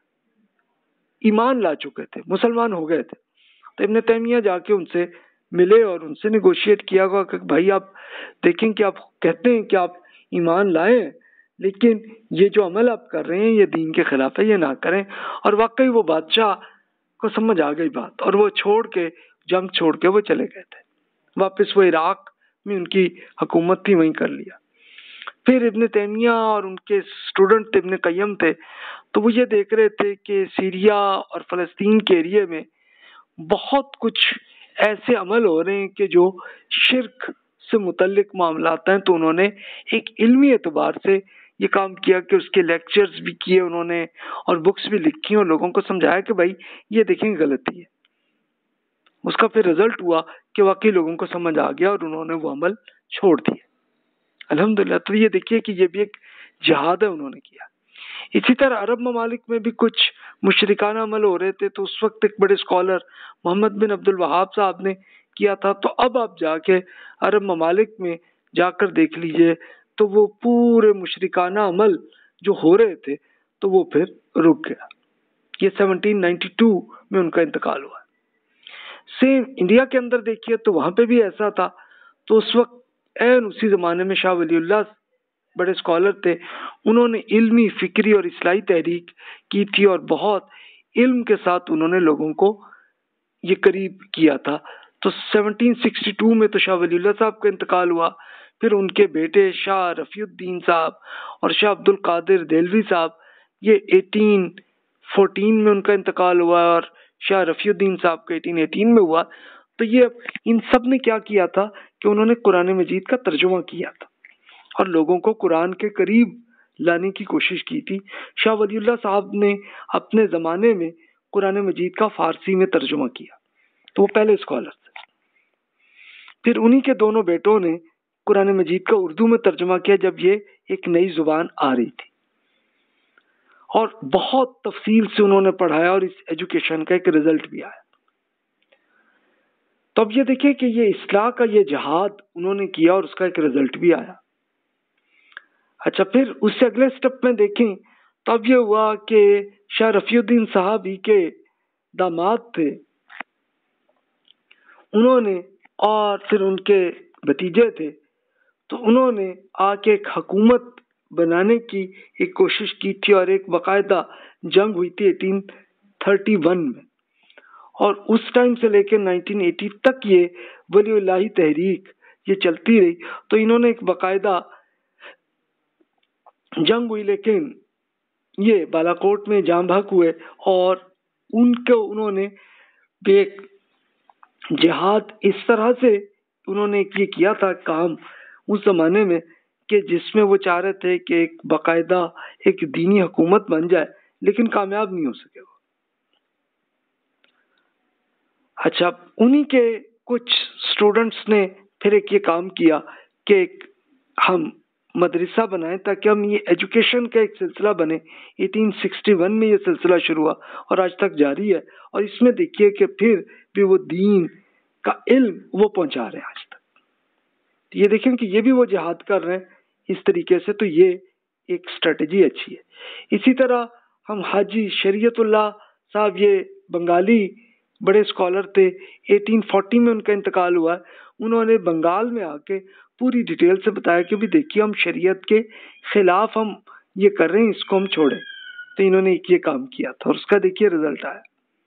ईमान ला चुके थे, मुसलमान हो गए थे। तो इब्न तैमिया जाके उनसे मिले और उनसे निगोशिएट किया हुआ कि भाई आप देखें कि आप कहते हैं कि आप ईमान लाए, लेकिन ये जो अमल आप कर रहे हैं ये दीन के खिलाफ है, ये ना करें। और वाकई वो बादशाह को समझ आ गई बात और वो छोड़ के जंग छोड़ के वो चले गए थे वापस। वो इराक में उनकी हुकूमत थी, वहीं कर लिया। फिर इब्न तैमिया और उनके स्टूडेंट इब्न कय्यम थे, तो वो ये देख रहे थे कि सीरिया और फलस्तीन के एरिए में बहुत कुछ ऐसे अमल हो रहे हैं कि जो शिर्क से मुतल्लिक मामलात हैं। तो उन्होंने एक इल्मी एतबार से ये काम किया कि उसके लेक्चर्स भी किए उन्होंने और बुक्स भी लिखी और लोगों को समझाया कि भाई ये देखें गलती है। उसका फिर रिजल्ट हुआ कि वाकई लोगों को समझ आ गया और उन्होंने वो अमल छोड़ दिया, अल्हम्दुलिल्लाह। तो ये देखिए कि ये भी एक जिहाद है उन्होंने किया। इसी तरह अरब ममालिक में भी कुछ मुशरिकाना अमल हो रहे थे, तो उस वक्त एक बड़े scholar Muhammad bin Abdul Wahhab साहब ने किया था। तो अब आप जाके अरब ममालिक में जाकर देख लीजिए तो वो पूरे मुशरिकाना अमल जो हो रहे थे तो वो फिर रुक गया। ये सत्रह सौ बानवे में उनका इंतकाल हुआ। सेम इंडिया के अंदर देखिए तो वहां पे भी ऐसा था। तो उस वक्त एन उसी जमाने में शाह वलीउल्लाह बड़े स्कॉलर थे, उन्होंने इल्मी, फिक्री और इस्लाही तहरीक की थी और बहुत इल्म के साथ उन्होंने लोगों को ये करीब किया था। तो सत्रह सौ बासठ में तो शाह वलीउल्लाह साहब का इंतकाल हुआ। फिर उनके बेटे शाह रफीउद्दीन साहब और शाह अब्दुल कादिर देलवी साहब, ये अठारह सौ चौदह में उनका इंतकाल हुआ और शाह रफीउद्दीन साहब का अठारह सौ अठारह में हुआ। तो ये इन सब ने क्या किया था कि उन्होंने कुरान मजीद का तर्जुमा किया था और लोगों को कुरान के करीब लाने की कोशिश की थी। शाह वलीउल्लाह साहब ने अपने ज़माने में कुरान मजीद का फारसी में तर्जुमा किया, तो वो पहले स्कॉलर थे। फिर उन्हीं के दोनों बेटों ने कुरान मजीद का उर्दू में तर्जुमा किया जब ये एक नई जुबान आ रही थी, और बहुत तफसील से उन्होंने पढ़ाया और इस एजुकेशन का एक रिजल्ट भी आया। तो अब ये देखिए कि ये इस्लाह का ये जहाद उन्होंने किया और उसका एक रिजल्ट भी आया। अच्छा, फिर उससे अगले स्टेप में देखें तो अब ये हुआ कि शाह रफीउद्दीन साहब ही के दामाद थे, उन्होंने और फिर उनके भतीजे थे, तो उन्होंने आके एक हुकूमत बनाने की एक कोशिश की थी और एक बाकायदा जंग हुई थी अठारह सौ इकतीस में। और उस टाइम से लेकर उन्नीस सौ अस्सी तक ये वलीउल्लाही तहरीक ये चलती रही। तो इन्होंने एक बाकायदा जंग हुई, लेकिन ये बालाकोट में जाम बहक हुए और उनको उन्होंने एक जिहाद इस तरह से उन्होंने ये किया था काम उस जमाने में कि जिसमें वो चाह रहे थे कि एक बाकायदा एक दीनी हुकूमत बन जाए, लेकिन कामयाब नहीं हो सके वो। अच्छा, उन्हीं के कुछ स्टूडेंट्स ने फिर एक ये काम किया कि एक हम मदरसा बनाएं ताकि हम ये एजुकेशन का एक सिलसिला बने। अठारह सौ इकसठ में ये सिलसिला शुरू हुआ और आज तक जारी है। और इसमें देखिए कि फिर भी वो दीन का इल्म वो पहुंचा रहे हैं आज तक। तो ये देखें कि ये भी वो जिहाद कर रहे हैं इस तरीके से, तो ये एक स्ट्रेटजी अच्छी है। इसी तरह हम हाजी शरीयतुल्लाह साहब, ये बंगाली बड़े स्कॉलर थे, अठारह सौ चालीस में उनका इंतकाल हुआ। उन्होंने बंगाल में आके पूरी डिटेल से बताया कि भी देखिए हम शरीयत के खिलाफ हम ये कर रहे हैं, इसको हम छोड़ें। तो इन्होंने एक ये काम किया था और उसका देखिए रिजल्ट आया।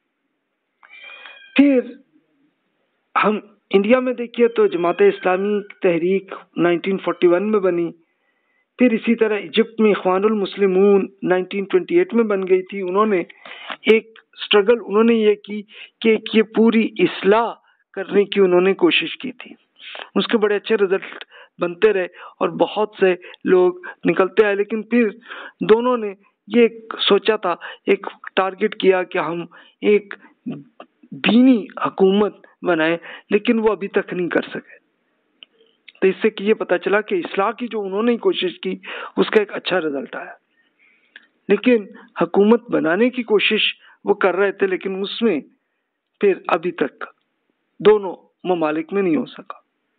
फिर हम इंडिया में देखिए तो जमात इस्लामी तहरीक उन्नीस सौ इकतालीस में बनी। फिर इसी तरह इजिप्ट में इख्वानुल मुस्लिमून उन्नीस सौ अट्ठाईस में बन गई थी। उन्होंने एक स्ट्रगल उन्होंने ये की कि ये पूरी इस्लाह करने की उन्होंने कोशिश की थी। उसके बड़े अच्छे रिजल्ट बनते रहे और बहुत से लोग निकलते आए। लेकिन फिर दोनों ने ये सोचा था, एक टारगेट किया कि हम एक दीनी हुकूमत बनाए, लेकिन वो अभी तक नहीं कर सके। तो इससे ये पता चला कि इस्लाह की जो उन्होंने कोशिश की उसका एक अच्छा रिजल्ट आया। लेकिन हुकूमत बनाने की कोशिश वो कर रहे थे, लेकिन उसमें फिर अभी तक दोनों ममालिक में नहीं हो सका।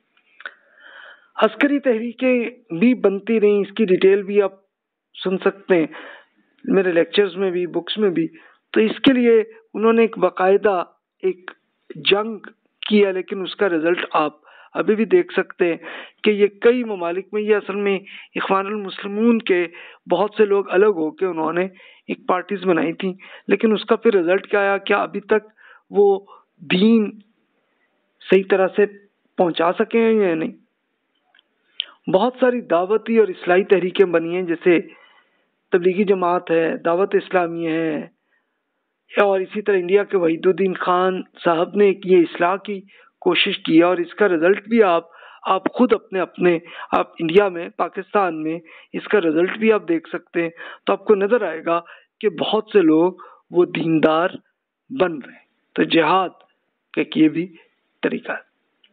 अस्करी तहरीकें भी बनती रहीं, इसकी डिटेल भी आप सुन सकते हैं मेरे लेक्चर्स में भी, बुक्स में भी। तो इसके लिए उन्होंने एक बाकायदा एक जंग किया, लेकिन उसका रिजल्ट आप अभी भी देख सकते हैं कि ये कई ममालिक में, ये असल में इख्वानुल मुस्लिमून के बहुत से लोग अलग होकर उन्होंने एक पार्टीज बनाई थी, लेकिन उसका फिर रिजल्ट क्या आया, क्या अभी तक वो दीन सही तरह से पहुंचा सके हैं या नहीं। बहुत सारी दावती और इस्लाही तहरीकें बनी हैं, जैसे तबलीगी जमात है, दावत इस्लामी है, और इसी तरह इंडिया के वहीदुद्दीन खान साहब ने ये इस्लाह की कोशिश की और इसका रिजल्ट भी आप आप खुद अपने अपने आप इंडिया में, पाकिस्तान में इसका रिजल्ट भी आप देख सकते हैं। तो आपको नजर आएगा कि बहुत से लोग वो दीनदार बन रहे हैं। तो जिहाद का ये भी तरीका है।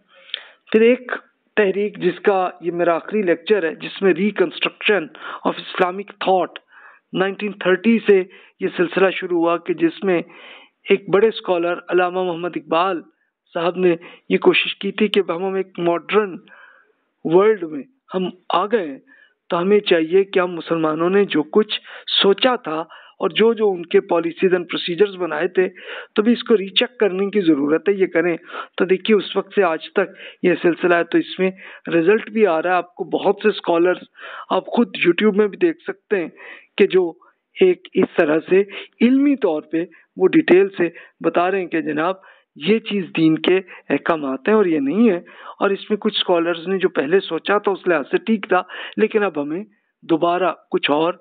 फिर एक तहरीक जिसका ये मेरा आखिरी लेक्चर है, जिसमें reconstruction of Islamic thought nineteen thirty से ये सिलसिला शुरू हुआ, कि जिसमें एक बड़े स्कॉलर अल्लामा मोहम्मद इकबाल साहब ने ये कोशिश की थी कि हम हम एक मॉडर्न वर्ल्ड में हम आ गए, तो हमें चाहिए कि हम मुसलमानों ने जो कुछ सोचा था और जो जो उनके पॉलिसीज एंड प्रोसीजर्स बनाए थे, तो भी इसको रीचेक करने की ज़रूरत है, ये करें। तो देखिए उस वक्त से आज तक ये सिलसिला है, तो इसमें रिजल्ट भी आ रहा है। आपको बहुत से स्कॉलर्स आप खुद यूट्यूब में भी देख सकते हैं कि जो एक इस तरह से इल्मी तौर पे वो डिटेल से बता रहे हैं कि जनाब ये चीज़ दीन के अहकाम आते हैं और ये नहीं है। और इसमें कुछ स्कॉलर्स ने जो पहले सोचा था उस लिहाज से ठीक था, लेकिन अब हमें दोबारा कुछ और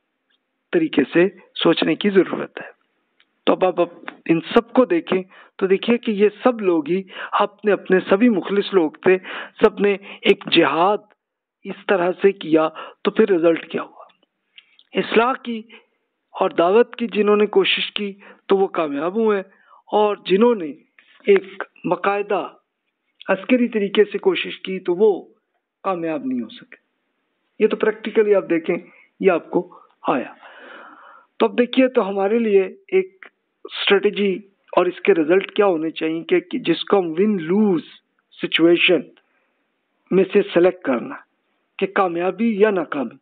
तरीके से सोचने की ज़रूरत है। तो अब आप, आप इन सब को देखें तो देखिए कि ये सब लोग ही अपने अपने सभी मुखलिस लोग थे, सब ने एक जिहाद इस तरह से किया, तो फिर रिजल्ट क्या हुआ। इस्लाह की और दावत की जिन्होंने कोशिश की तो वो कामयाब हुए, और जिन्होंने एक बाकायदा अस्करी तरीके से कोशिश की तो वो कामयाब नहीं हो सके। ये तो प्रैक्टिकली आप देखें ये आपको आया। तो अब देखिए, तो हमारे लिए एक स्ट्रेटजी और इसके रिजल्ट क्या होने चाहिए कि, कि जिसको हम विन लूज सिचुएशन में से सेलेक्ट करना कि कामयाबी या नाकामी।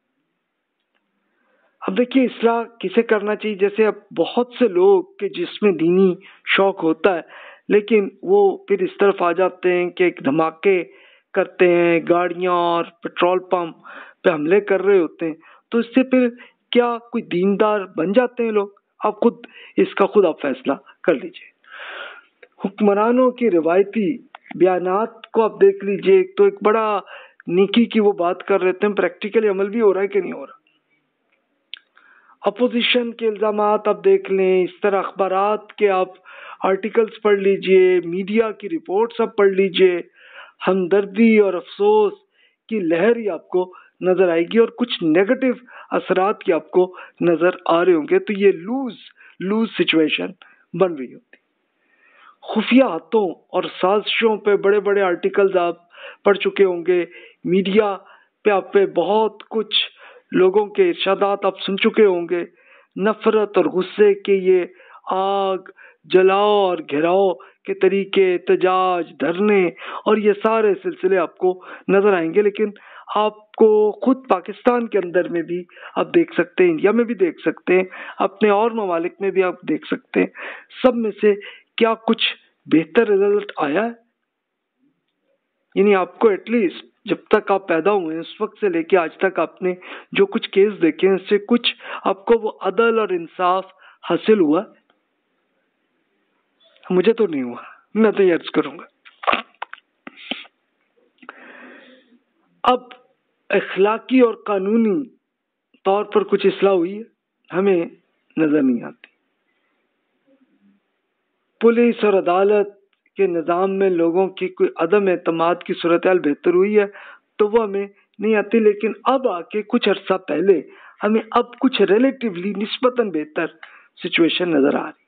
अब देखिए इस्लाह किसे करना चाहिए, जैसे अब बहुत से लोग के जिसमें दीनी शौक होता है, लेकिन वो फिर इस तरफ आ जाते हैं कि एक धमाके करते हैं, गाड़ियां और पेट्रोल पंप पे हमले कर रहे होते हैं। तो इससे फिर क्या कोई दीनदार बन जाते हैं लोग? आप खुद इसका खुद आप फैसला कर लीजिए। हुक्मरानों की रिवायती बयानात को आप देख लीजिए, तो एक बड़ा नेकी की वो बात कर रहे थे, प्रैक्टिकली अमल भी हो रहा है कि नहीं हो रहा। अपोजिशन के इल्जामात आप देख लें, इस तरह अखबारात के आप आर्टिकल्स पढ़ लीजिए, मीडिया की रिपोर्ट्स आप पढ़ लीजिए, हमदर्दी और अफसोस की लहर ही आपको नजर आएगी और कुछ नेगेटिव असरात की आपको नजर आ रहे होंगे। तो ये लूज लूज सिचुएशन बन रही होती। खुफिया हाथों और साजिशों पे बड़े बड़े आर्टिकल्स आप पढ़ चुके होंगे, मीडिया पे आप पे बहुत कुछ लोगों के इरशादात आप सुन चुके होंगे। नफरत और गुस्से के ये आग जलाओ और घेराव के तरीके, एहतजाज, धरने और ये सारे सिलसिले आपको नजर आएंगे। लेकिन आपको खुद पाकिस्तान के अंदर में भी आप देख सकते हैं, इंडिया में भी देख सकते हैं, अपने और ममालिक में भी आप देख सकते हैं। सब में से क्या कुछ बेहतर रिजल्ट आया है? यानी आपको एटलीस्ट जब तक आप पैदा हुए हैं उस वक्त से लेके आज तक आपने जो कुछ केस देखे हैं, इससे कुछ आपको वो अदल और इंसाफ हासिल हुआ? मुझे तो नहीं हुआ, मैं तो अर्ज करूंगा। अब अखलाकी और कानूनी तौर पर कुछ इस्लाह हुई है, हमें नजर नहीं आती। पुलिस और अदालत के निज़ाम में लोगों की कोई अदम एतमाद की सूरत हाल बेहतर हुई है तो वो हमें नहीं आती। लेकिन अब आके कुछ अर्सा पहले हमें अब कुछ रिलेटिवली निस्बतन बेहतर सिचुएशन नजर आ रही।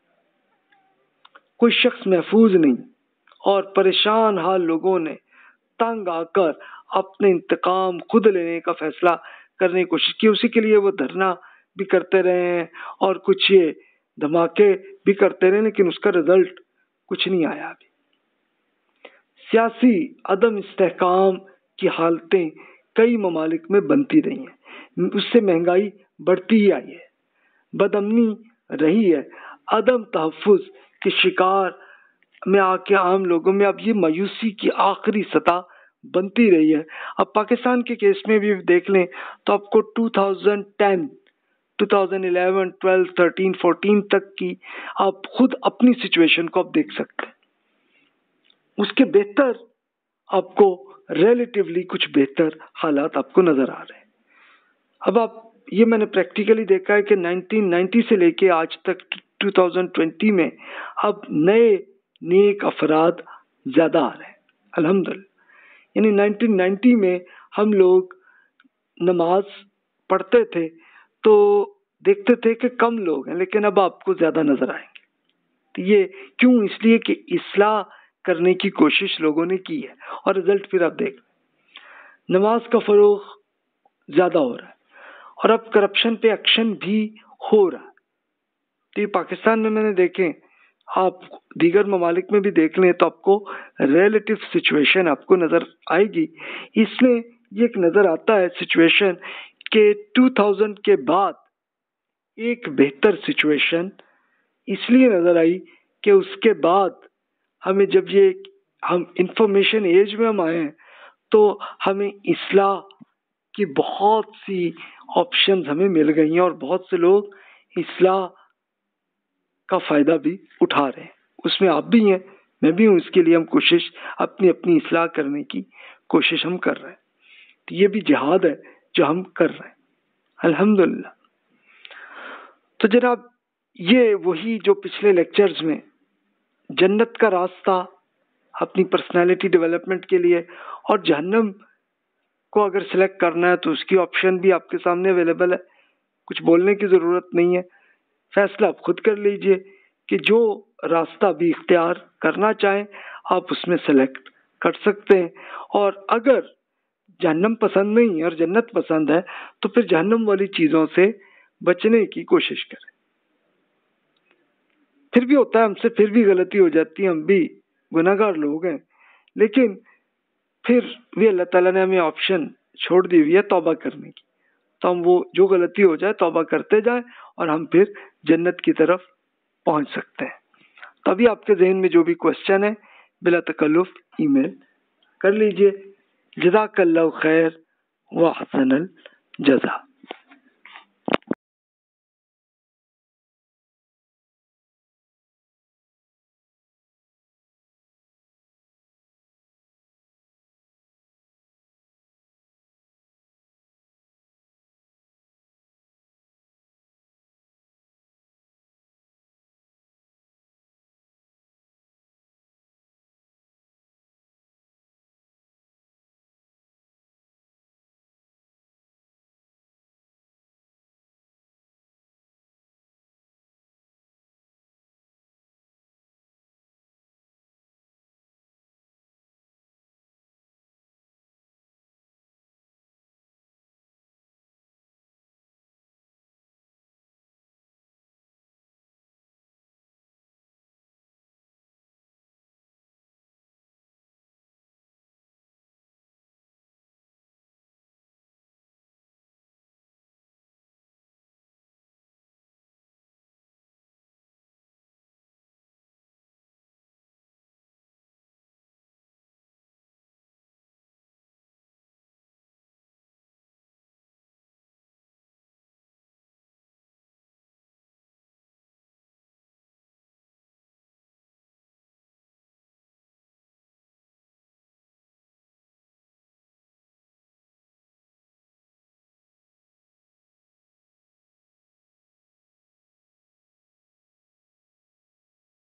कोई शख्स महफूज नहीं और परेशान हाल लोगों ने तंग आकर अपने इंतकाम खुद लेने का फैसला करने की कोशिश की। उसी के लिए वो धरना भी करते रहे हैं और कुछ ये धमाके भी करते रहे, लेकिन उसका रिजल्ट कुछ नहीं आया। अभी सियासी अदम इस्तेहकाम की हालतें कई ममालिक में बनती रही हैं, उससे महंगाई बढ़ती ही आई है, बदअमनी रही है, अदम तहफ़्फ़ुज़ के शिकार में आके आम लोगों में अब ये मायूसी की आखिरी सतह बनती रही है। अब पाकिस्तान के केस में भी देख लें तो आपको दो हज़ार दस, दो हज़ार ग्यारह, बारह, तेरह, चौदह तक की आप खुद अपनी सिचुएशन को आप देख सकते हैं। उसके बेहतर आपको रिलेटिवली कुछ बेहतर हालात आपको नजर आ रहे हैं। अब आप ये मैंने प्रैक्टिकली देखा है कि उन्नीस सौ नब्बे से लेके आज तक दो हज़ार बीस में अब नए नेक अफराद ज्यादा आ रहे हैं अल्हम्दुलिल्लाह। यानी उन्नीस सौ नब्बे में हम लोग नमाज पढ़ते थे तो देखते थे कि कम लोग हैं, लेकिन अब आपको ज्यादा नजर आएंगे। तो ये क्यों? इसलिए कि इस्लाह करने की कोशिश लोगों ने की है और रिजल्ट फिर आप देख, नमाज का फरोग ज्यादा हो रहा है और अब करप्शन पे एक्शन भी हो रहा है। तो ये पाकिस्तान में मैंने देखे, आप दीगर ममालिक में भी देख लें तो आपको रिलेटिव सिचुएशन आपको नजर आएगी। इसमें ये एक नजर आता है सिचुएशन के दो हज़ार के बाद एक बेहतर सिचुएशन इसलिए नजर आई कि उसके बाद हमें जब ये हम इंफॉर्मेशन एज में हम आए हैं तो हमें इस्लाह की बहुत सी ऑप्शंस हमें मिल गई हैं और बहुत से लोग इस्लाह का फायदा भी उठा रहे हैं। उसमें आप भी हैं, मैं भी हूं। इसके लिए हम कोशिश अपनी अपनी इस्लाह करने की कोशिश हम कर रहे हैं। तो ये भी जिहाद है जो हम कर रहे हैं अल्हम्दुलिल्लाह। तो जनाब, ये वही जो पिछले लेक्चर्स में जन्नत का रास्ता अपनी पर्सनालिटी डेवलपमेंट के लिए और जहन्नम को अगर सिलेक्ट करना है तो उसकी ऑप्शन भी आपके सामने अवेलेबल है, कुछ बोलने की ज़रूरत नहीं है। फैसला आप खुद कर लीजिए कि जो रास्ता भी इख्तियार करना चाहें आप उसमें सेलेक्ट कर सकते हैं। और अगर जहन्नम पसंद नहीं है और जन्नत पसंद है तो फिर जहन्नम वाली चीज़ों से बचने की कोशिश करें। फिर भी होता है हमसे, फिर भी गलती हो जाती है, हम भी गुनाहगार लोग हैं, लेकिन फिर भी अल्लाह ताला ने हमें ऑप्शन छोड़ दी हुई है तौबा करने की। तो हम वो जो गलती हो जाए तौबा करते जाएं और हम फिर जन्नत की तरफ पहुंच सकते हैं। तभी आपके जहन में जो भी क्वेश्चन है बिला तकल्लुफ ईमेल कर लीजिए। जज़ाकल्लाहु खैर व अहसनल जज़ा।